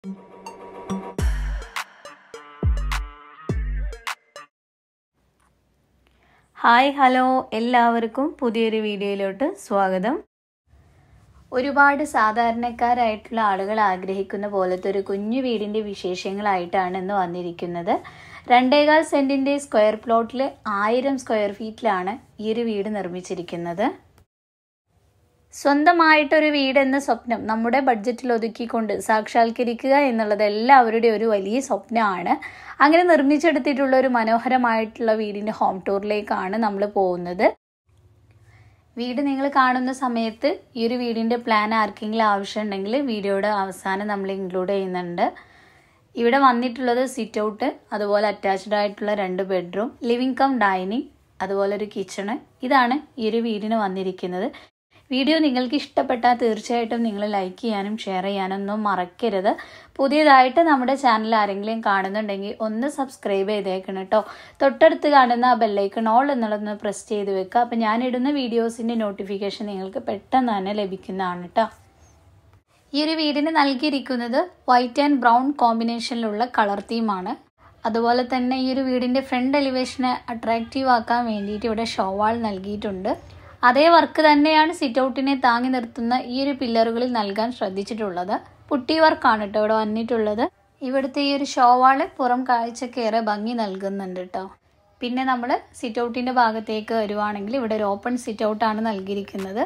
Hi hello എല്ലാവർക്കും പുതിയൊരു വീഡിയോയിലോട്ട് സ്വാഗതം. ഒരുപാട് സാധാരണക്കാരായിട്ടുള്ള ആളുകൾ ആഗ്രഹിക്കുന്ന പോലത്തെ ഒരു കുഞ്ഞു വീടിൻ്റെ വിശേഷങ്ങളായിട്ടാണ് ഇന്ന് വന്നിരിക്കുന്നത്. 2.25 സെൻറ്റിൻ്റെ സ്ക്വയർ പ്ലോട്ടിൽ 1000 സ്ക്വയർ ഫീറ്റിലാണ് ഈ ഒരു വീട് നിർമ്മിച്ചിരിക്കുന്നത്. സ്വന്തമായിട്ടൊരു വീടെന്ന സ്വപ്നം നമ്മുടെ ബഡ്ജറ്റിൽ ഒതുക്കിക്കൊണ്ട് സാക്ഷാത്കരിക്കുക എന്നുള്ളത് എല്ലാവരുടെയും ഒരു വലിയ സ്വപ്നമാണ്. അങ്ങനെ നിർമ്മിച്ചെടുത്തിട്ടുള്ള ഒരു മനോഹരമായിട്ടുള്ള വീടിൻ്റെ ഹോം ടൂറിലേക്കാണ് നമ്മൾ പോകുന്നത്. വീട് നിങ്ങൾ കാണുന്ന സമയത്ത് ഈ ഒരു വീടിൻ്റെ പ്ലാൻ ആർക്കെങ്കിലും ആവശ്യമുണ്ടെങ്കിൽ വീഡിയോയുടെ അവസാനം നമ്മൾ ഇൻക്ലൂഡ് ചെയ്യുന്നുണ്ട്. ഇവിടെ വന്നിട്ടുള്ളത് സിറ്റ് ഔട്ട്, അതുപോലെ അറ്റാച്ച്ഡ് ആയിട്ടുള്ള 2 ബെഡ്റൂം, ലിവിംഗ് കം ഡൈനിങ്, അതുപോലെ ഒരു കിച്ചണ്. ഇതാണ് ഈ ഒരു വീടിന് വന്നിരിക്കുന്നത്. വീഡിയോ നിങ്ങൾക്ക് ഇഷ്ടപ്പെട്ടാൽ തീർച്ചയായിട്ടും നിങ്ങൾ ലൈക്ക് ചെയ്യാനും ഷെയർ ചെയ്യാനൊന്നും മറക്കരുത്. പുതിയതായിട്ട് നമ്മുടെ ചാനൽ ആരെങ്കിലും കാണുന്നുണ്ടെങ്കിൽ ഒന്ന് സബ്സ്ക്രൈബ് ചെയ്തേക്കണം കേട്ടോ. തൊട്ടടുത്ത് കാണുന്ന ആ ബെല്ലൈക്കൺ ഓൾ എന്നുള്ളതൊന്ന് പ്രസ് ചെയ്ത് വെക്കുക. അപ്പോൾ ഞാനിടുന്ന വീഡിയോസിൻ്റെ നോട്ടിഫിക്കേഷൻ നിങ്ങൾക്ക് പെട്ടെന്ന് തന്നെ ലഭിക്കുന്നതാണ് കേട്ടോ. ഈ ഒരു വീടിന് നൽകിയിരിക്കുന്നത് വൈറ്റ് ആൻഡ് ബ്രൗൺ കോമ്പിനേഷനിലുള്ള കളർ തീമാണ്. അതുപോലെ തന്നെ ഈ ഒരു വീടിൻ്റെ ഫ്രണ്ട് എലിവേഷനെ അട്രാക്റ്റീവ് ആക്കാൻ വേണ്ടിയിട്ട് ഇവിടെ ഷോവാൾ നൽകിയിട്ടുണ്ട്. അതേ വർക്ക് തന്നെയാണ് സിറ്റ് ഔട്ടിനെ താങ്ങി നിർത്തുന്ന ഈ ഒരു പില്ലറുകളിൽ നൽകാൻ ശ്രദ്ധിച്ചിട്ടുള്ളത്. പുട്ടി വർക്കാണ് കേട്ടോ ഇവിടെ വന്നിട്ടുള്ളത്. ഇവിടുത്തെ ഈ ഒരു ഷോവാള് പുറം കാഴ്ചക്കേറെ ഭംഗി നൽകുന്നുണ്ട് കേട്ടോ. പിന്നെ നമ്മൾ സിറ്റ് ഔട്ടിൻ്റെ ഭാഗത്തേക്ക് വരുവാണെങ്കിൽ ഇവിടെ ഒരു ഓപ്പൺ സിറ്റ് ഔട്ടാണ് നൽകിയിരിക്കുന്നത്.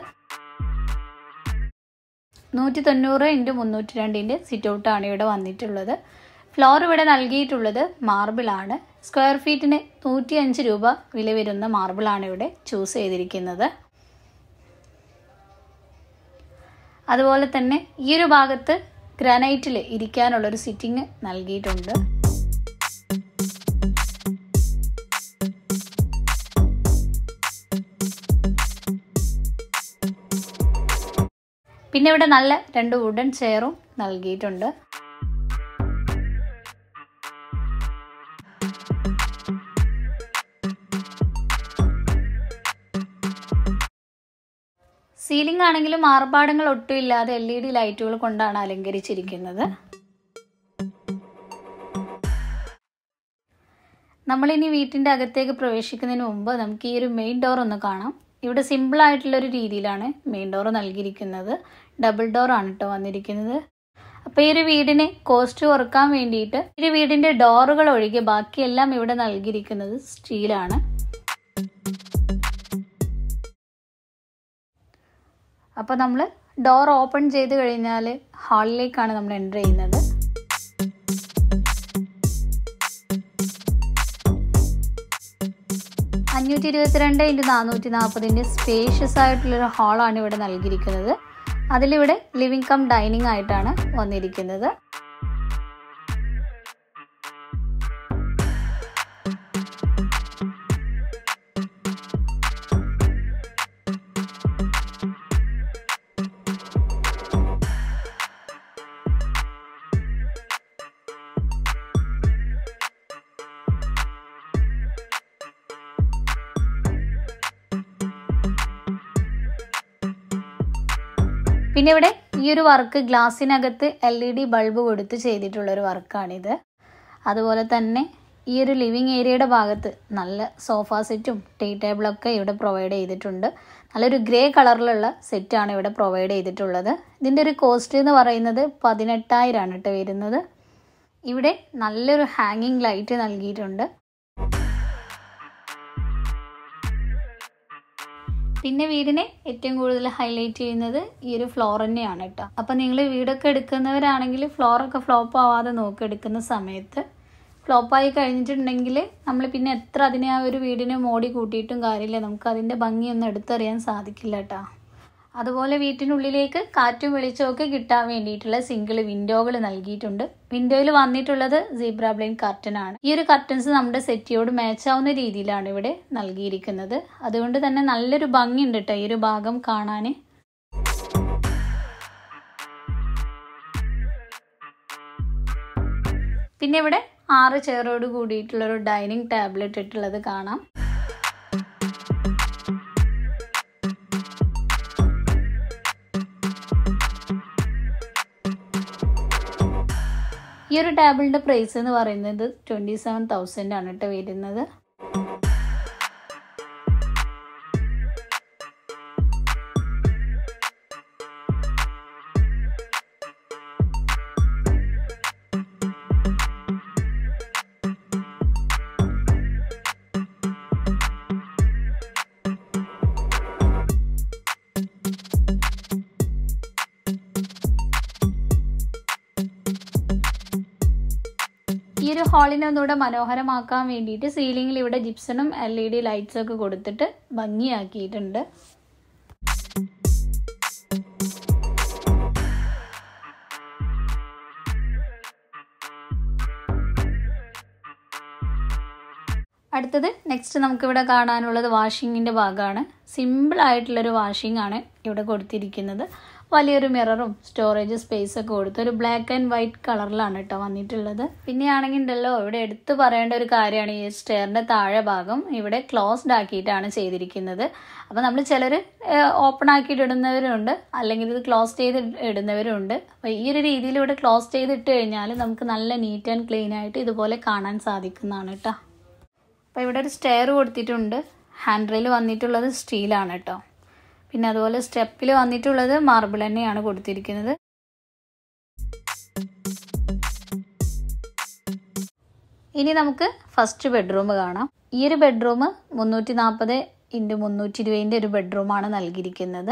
190x302 സിറ്റ് ഔട്ടാണ് ഇവിടെ വന്നിട്ടുള്ളത്. ഫ്ലോർ ഇവിടെ നൽകിയിട്ടുള്ളത് മാർബിളാണ്. സ്ക്വയർ ഫീറ്റിന് 105 രൂപ വില വരുന്ന മാർബിളാണ് ഇവിടെ ചൂസ് ചെയ്തിരിക്കുന്നത്. അതുപോലെ തന്നെ ഈ ഒരു ഭാഗത്ത് ഗ്രാനൈറ്റിൽ ഇരിക്കാനുള്ളൊരു സിറ്റിംഗ് നൽകിയിട്ടുണ്ട്. പിന്നെ ഇവിടെ നല്ല 2 വുഡൻ ചെയറും നൽകിയിട്ടുണ്ട്. സീലിംഗ് ആണെങ്കിലും ആർഭാടങ്ങൾ ഒട്ടും ഇല്ലാതെ LED ലൈറ്റുകൾ കൊണ്ടാണ് അലങ്കരിച്ചിരിക്കുന്നത്. നമ്മളിനി വീട്ടിൻ്റെ അകത്തേക്ക് പ്രവേശിക്കുന്നതിന് മുമ്പ് നമുക്ക് ഈ ഒരു മെയിൻ ഡോർ ഒന്ന് കാണാം. ഇവിടെ സിമ്പിൾ ആയിട്ടുള്ളൊരു രീതിയിലാണ് മെയിൻ ഡോർ നൽകിയിരിക്കുന്നത്. ഡബിൾ ഡോർ ആണ് കേട്ടോ വന്നിരിക്കുന്നത്. അപ്പോൾ ഈ ഒരു വീടിന് കോസ്റ്റ് കുറക്കാൻ വേണ്ടിയിട്ട് ഈ വീടിൻ്റെ ഡോറുകൾ ഒഴികെ ബാക്കിയെല്ലാം ഇവിടെ നൽകിയിരിക്കുന്നത് സ്റ്റീലാണ്. അപ്പോൾ നമ്മൾ ഡോർ ഓപ്പൺ ചെയ്ത് കഴിഞ്ഞാൽ ഹാളിലേക്കാണ് നമ്മൾ എൻ്റർ ചെയ്യുന്നത്. (522x440) സ്പേഷ്യസ് ആയിട്ടുള്ളൊരു ഹാളാണ് ഇവിടെ നൽകിയിരിക്കുന്നത്. അതിലിവിടെ ലിവിംഗ് കം ഡൈനിങ് ആയിട്ടാണ് വന്നിരിക്കുന്നത്. പിന്നെ ഇവിടെ ഈ ഒരു വർക്ക് ഗ്ലാസ്സിനകത്ത് LED ബൾബ് കൊടുത്ത് ചെയ്തിട്ടുള്ളൊരു വർക്കാണിത്. അതുപോലെ തന്നെ ഈ ഒരു ലിവിങ് ഏരിയയുടെ ഭാഗത്ത് നല്ല സോഫ സെറ്റും ടീ ടേബിളൊക്കെ ഇവിടെ പ്രൊവൈഡ് ചെയ്തിട്ടുണ്ട്. നല്ലൊരു ഗ്രേ കളറിലുള്ള സെറ്റാണ് ഇവിടെ പ്രൊവൈഡ് ചെയ്തിട്ടുള്ളത്. ഇതിൻ്റെ ഒരു കോസ്റ്റ് എന്ന് പറയുന്നത് 18,000 ആണ് കേട്ടോ വരുന്നത്. ഇവിടെ നല്ലൊരു ഹാങ്ങിങ് ലൈറ്റ് നൽകിയിട്ടുണ്ട്. പിന്നെ വീടിനെ ഏറ്റവും കൂടുതൽ ഹൈലൈറ്റ് ചെയ്യുന്നത് ഈ ഒരു ഫ്ലോർ തന്നെയാണ് കേട്ടോ. അപ്പം നിങ്ങൾ വീടൊക്കെ എടുക്കുന്നവരാണെങ്കിൽ ഫ്ലോറൊക്കെ ഫ്ലോപ്പ് ആവാതെ നോക്കി എടുക്കുന്ന സമയത്ത് ഫ്ലോപ്പായി കഴിഞ്ഞിട്ടുണ്ടെങ്കിൽ നമ്മൾ പിന്നെ എത്ര അതിനെ ആ ഒരു വീടിനെ മോടി കൂട്ടിയിട്ടും കാര്യമില്ല, നമുക്ക് അതിൻ്റെ ഭംഗിയൊന്നും എടുത്തറിയാൻ സാധിക്കില്ല കേട്ടോ. അതുപോലെ വീട്ടിനുള്ളിലേക്ക് കാറ്റും വെളിച്ചമൊക്കെ കിട്ടാൻ വേണ്ടിയിട്ടുള്ള സിംഗിൾ വിൻഡോകൾ നൽകിയിട്ടുണ്ട്. വിൻഡോയിൽ വന്നിട്ടുള്ളത് സീബ്ര ബ്ലൈൻഡ് കർട്ടൻ ആണ്. ഈ ഒരു കർട്ടൻസ് നമ്മുടെ സെറ്റിയോട് മാച്ച് ആവുന്ന രീതിയിലാണ് ഇവിടെ നൽകിയിരിക്കുന്നത്. അതുകൊണ്ട് തന്നെ നല്ലൊരു ഭംഗിയുണ്ട് കേട്ടോ ഈ ഒരു ഭാഗം കാണാൻ. പിന്നെ ഇവിടെ 6 ചെയറോട് കൂടിയിട്ടുള്ളൊരു ഡൈനിങ് ടേബിൾ ഇട്ടിട്ടുള്ളത് കാണാം. ഈ ഒരു ടേബിളിൻ്റെ പ്രൈസ് എന്ന് പറയുന്നത് 27,000 ആണ് കേട്ടോ വരുന്നത്. ഈ ഒരു ഹാളിനെ ഒന്നുകൂടെ മനോഹരമാക്കാൻ വേണ്ടിയിട്ട് സീലിംഗിൽ ഇവിടെ ജിപ്സണും LED ലൈറ്റ്സും ഒക്കെ കൊടുത്തിട്ട് ഭംഗിയാക്കിയിട്ടുണ്ട്. അടുത്തത് നെക്സ്റ്റ് നമുക്കിവിടെ കാണാനുള്ളത് വാഷിങ്ങിൻ്റെ ഭാഗമാണ്. സിമ്പിളായിട്ടുള്ളൊരു വാഷിംഗ് ആണ് ഇവിടെ കൊടുത്തിരിക്കുന്നത്. വലിയൊരു മിററും സ്റ്റോറേജ് സ്പേസ് ഒക്കെ കൊടുത്ത് ഒരു ബ്ലാക്ക് ആൻഡ് വൈറ്റ് കളറിലാണ് കേട്ടോ വന്നിട്ടുള്ളത്. പിന്നെയാണെങ്കിൽ ഉണ്ടല്ലോ ഇവിടെ എടുത്തു പറയേണ്ട ഒരു കാര്യമാണ് ഈ സ്റ്റെയറിൻ്റെ താഴെ ഭാഗം ഇവിടെ ക്ലോസ്ഡ് ആക്കിയിട്ടാണ് ചെയ്തിരിക്കുന്നത്. അപ്പോൾ നമ്മൾ ചിലർ ഓപ്പൺ ആക്കിയിട്ട് ഇടുന്നവരുണ്ട്, അല്ലെങ്കിൽ ഇത് ക്ലോസ് ചെയ്ത് ഇടുന്നവരുണ്ട്. അപ്പോൾ ഈ ഒരു രീതിയിൽ ഇവിടെ ക്ലോസ് ചെയ്തിട്ട് കഴിഞ്ഞാൽ നമുക്ക് നല്ല നീറ്റ് ആൻഡ് ക്ലീൻ ആയിട്ട് ഇതുപോലെ കാണാൻ സാധിക്കുന്നതാണ് കേട്ടോ. അപ്പോൾ ഇവിടെ ഒരു സ്റ്റെയർ കൊടുത്തിട്ടുണ്ട്. ഹാൻഡ് റെയിൽ വന്നിട്ടുള്ളത് സ്റ്റീലാണ് കേട്ടോ. പിന്നെ അതുപോലെ സ്റ്റെപ്പിൽ വന്നിട്ടുള്ളത് മാർബിൾ തന്നെയാണ് കൊടുത്തിരിക്കുന്നത്. ഇനി നമുക്ക് ഫസ്റ്റ് ബെഡ്റൂം കാണാം. ഈ ഒരു ബെഡ്റൂം 340x320 ഒരു ബെഡ്റൂമാണ് നൽകിയിരിക്കുന്നത്.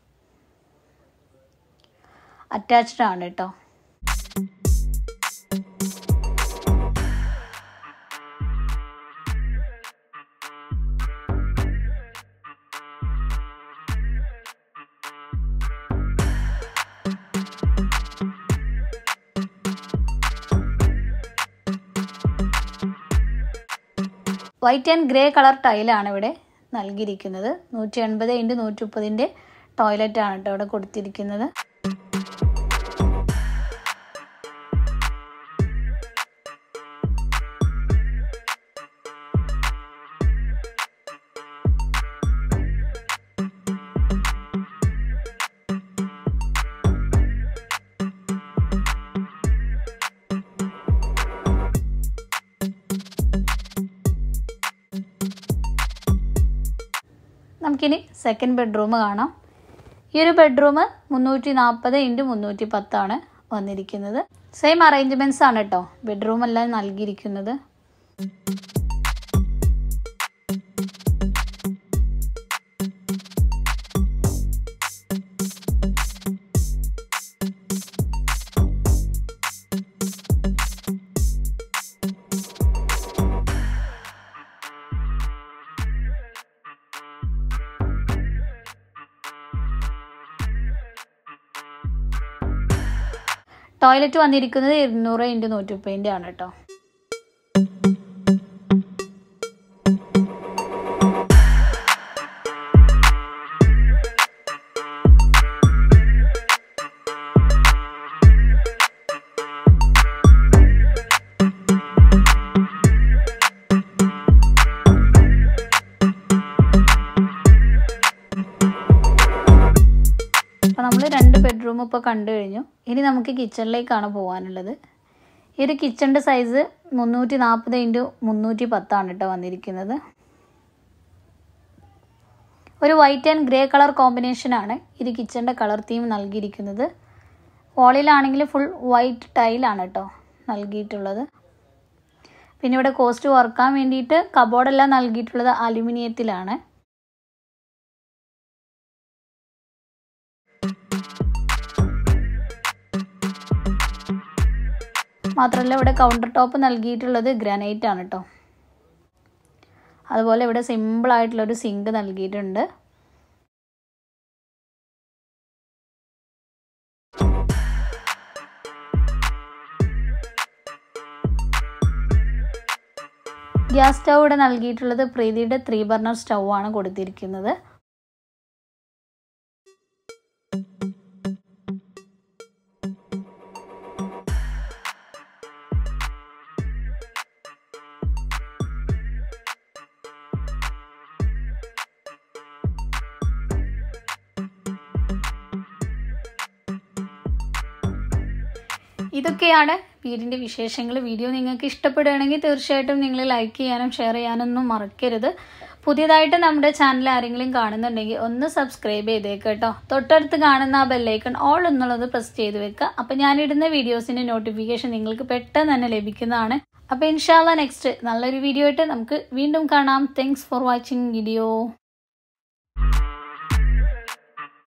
അറ്റാച്ച്ഡ് ആണ് കേട്ടോ. വൈറ്റ് ആൻഡ് ഗ്രേ കളർ ടൈലാണ് ഇവിടെ നൽകിയിരിക്കുന്നത്. 180x130 ടോയ്ലറ്റാണ് കേട്ടോ ഇവിടെ കൊടുത്തിരിക്കുന്നത്. നമുക്കിനി സെക്കൻഡ് ബെഡ്റൂം കാണാം. ഈ ഒരു ബെഡ്റൂം 340x310 വന്നിരിക്കുന്നത്. സെയിം അറേഞ്ച്മെൻറ്റ്സ് ആണ് കേട്ടോ ബെഡ്റൂം എല്ലാം നൽകിയിരിക്കുന്നത്. ടോയ്ലറ്റ് വന്നിരിക്കുന്നത് 200x130 ആണ് കേട്ടോ. അപ്പോൾ നമ്മൾ 2 ബെഡ്റൂം ഇപ്പോൾ കണ്ടു കഴിഞ്ഞു. ഇനി നമുക്ക് കിച്ചണിലേക്കാണ് പോകാനുള്ളത്. ഈ ഒരു കിച്ചണിൻ്റെ സൈസ് 340x310 ആണ് കേട്ടോ വന്നിരിക്കുന്നത്. ഒരു വൈറ്റ് ആൻഡ് ഗ്രേ കളർ കോമ്പിനേഷനാണ് ഇത് കിച്ചണിൻ്റെ കളർ തീം നൽകിയിരിക്കുന്നത്. വാളിലാണെങ്കിൽ ഫുൾ വൈറ്റ് ടൈലാണ് കേട്ടോ നൽകിയിട്ടുള്ളത്. പിന്നെ ഇവിടെ കോസ്റ്റ് കുറക്കാൻ വേണ്ടിയിട്ട് കബോർഡെല്ലാം നൽകിയിട്ടുള്ളത് അലുമിനിയത്തിലാണ്. മാത്രമല്ല ഇവിടെ കൗണ്ടർ ടോപ്പ് നൽകിയിട്ടുള്ളത് ഗ്രാനൈറ്റ് ആണ് കേട്ടോ. അതുപോലെ ഇവിടെ സിമ്പിളായിട്ടുള്ളൊരു സിങ്ക് നൽകിയിട്ടുണ്ട്. ഗ്യാസ് സ്റ്റൗ ഇവിടെ നൽകിയിട്ടുള്ളത് പ്രീതിയുടെ 3 ബർണർ സ്റ്റൗ ആണ് കൊടുത്തിരിക്കുന്നത്. ഇതൊക്കെയാണ് വീടിൻ്റെ വിശേഷങ്ങൾ വീഡിയോ നിങ്ങൾക്ക് ഇഷ്ടപ്പെടുകയാണെങ്കിൽ തീർച്ചയായിട്ടും നിങ്ങൾ ലൈക്ക് ചെയ്യാനും ഷെയർ ചെയ്യാനൊന്നും മറക്കരുത്. പുതിയതായിട്ട് നമ്മുടെ ചാനൽ ആരെങ്കിലും കാണുന്നുണ്ടെങ്കിൽ ഒന്ന് സബ്സ്ക്രൈബ് ചെയ്തേക്ക് കേട്ടോ. തൊട്ടടുത്ത് കാണുന്ന ആ ബെല്ലൈക്കൺ ഓൾ എന്നുള്ളത് പ്രസ് ചെയ്ത് വെക്കുക. അപ്പോൾ ഞാനിടുന്ന വീഡിയോസിൻ്റെ നോട്ടിഫിക്കേഷൻ നിങ്ങൾക്ക് പെട്ടെന്ന് തന്നെ ലഭിക്കുന്നതാണ്. അപ്പോൾ ഇൻഷാല്ലാ നെക്സ്റ്റ് നല്ലൊരു വീഡിയോ ആയിട്ട് നമുക്ക് വീണ്ടും കാണാം. Thanks for watching video.